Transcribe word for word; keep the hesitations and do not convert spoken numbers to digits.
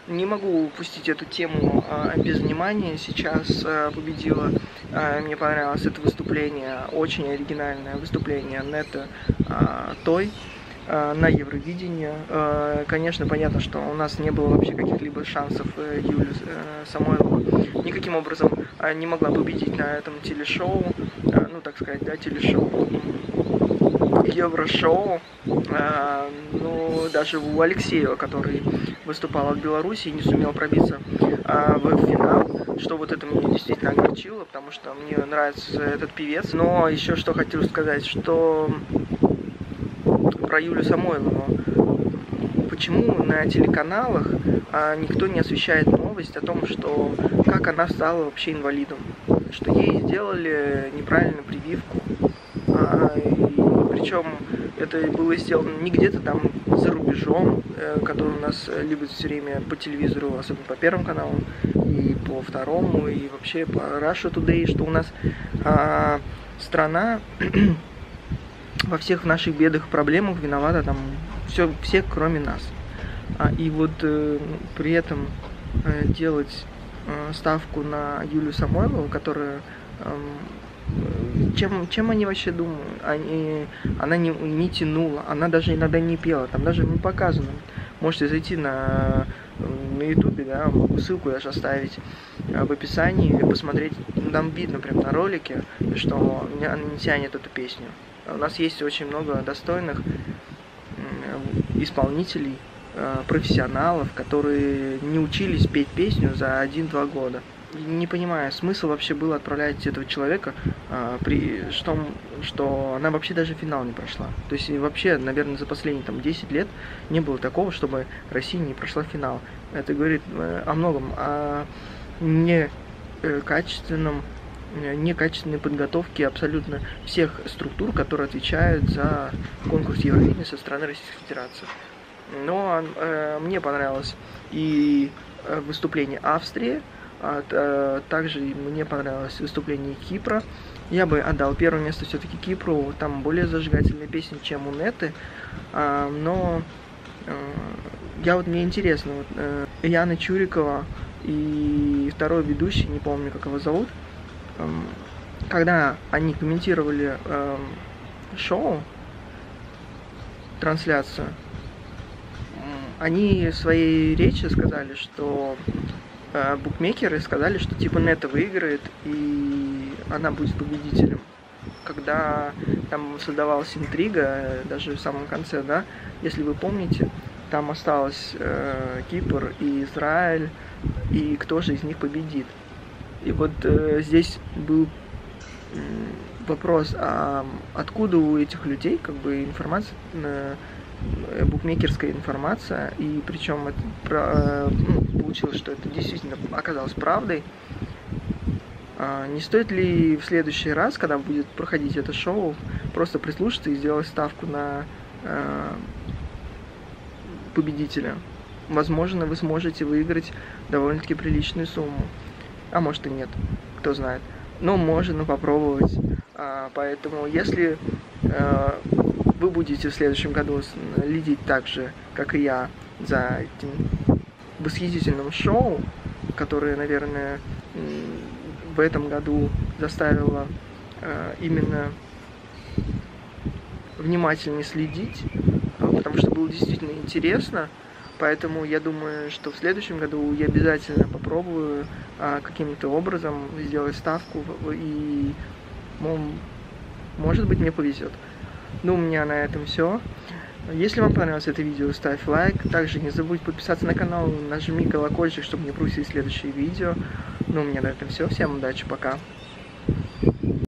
Не могу упустить эту тему а, без внимания. Сейчас а, победила, а, мне понравилось это выступление, очень оригинальное выступление Нетты а, Той а, на Евровидении. А, конечно, понятно, что у нас не было вообще каких-либо шансов. Юля а, Самойлова никаким образом а, не могла победить на этом телешоу, а, ну так сказать, да, телешоу. Еврошоу, э, ну, даже у Алексеева, который выступал от Беларуси и не сумел пробиться э, в финал, что вот это меня действительно огорчило, потому что мне нравится этот певец. Но еще что хотел сказать, что про Юлю Самойлову. Почему на телеканалах э, никто не освещает новость о том, что как она стала вообще инвалидом, что ей сделали неправильную прививку. Причем это было сделано не где-то там за рубежом, который у нас любят все время по телевизору, особенно по Первому каналу, и по Второму, и вообще по Russia Today, что у нас а, страна во всех наших бедах и проблемах виновата там все, все кроме нас. А, и вот э, при этом э, делать э, ставку на Юлию Самойлову, которая... Э, Чем, чем они вообще думают? Они, она не, не тянула, она даже иногда не пела, там даже не показано. Можете зайти на, на ютубе, да, могу ссылку даже оставить в описании, посмотреть, там видно прям на ролике, что она не тянет эту песню. У нас есть очень много достойных исполнителей, профессионалов, которые не учились петь песню за один-два года. Не понимаю, смысл вообще было отправлять этого человека, а, при что, что она вообще даже финал не прошла. То есть вообще, наверное, за последние там, десять лет не было такого, чтобы Россия не прошла финал. Это говорит э, о многом, о некачественном, некачественной подготовке абсолютно всех структур, которые отвечают за конкурс Евровидения со стороны Российской Федерации. Но э, мне понравилось и выступление Австрии. А, также мне понравилось выступление Кипра. Я бы отдал первое место все-таки Кипру. Там более зажигательные песни, чем у Нетты. А, но а, я вот мне интересно, вот, а, Яна Чурикова и второй ведущий, не помню, как его зовут, а, когда они комментировали а, шоу, трансляцию, они в своей речи сказали, что букмекеры сказали, что типа Нетта выиграет и она будет победителем. Когда там создавалась интрига, даже в самом конце, да, если вы помните, там осталось э, Кипр и Израиль, и кто же из них победит. И вот э, здесь был э, вопрос, а откуда у этих людей как бы информация, э, букмекерская информация, и причем это про, ну, получилось, что это действительно оказалось правдой. А, не стоит ли в следующий раз, когда будет проходить это шоу, просто прислушаться и сделать ставку на э, победителя? Возможно, вы сможете выиграть довольно-таки приличную сумму. А может и нет, кто знает. Но можно попробовать. А, поэтому, если э, вы будете в следующем году следить так же, как и я, за этим восхитительным шоу, которое, наверное, в этом году заставило э, именно внимательнее следить, потому что было действительно интересно. Поэтому я думаю, что в следующем году я обязательно попробую э, каким-то образом сделать ставку, и, мол, может быть, мне повезет. Ну, у меня на этом все. Если вам понравилось это видео, ставь лайк. Также не забудь подписаться на канал, нажми колокольчик, чтобы не пропустить следующие видео. Ну, у меня на этом все. Всем удачи, пока.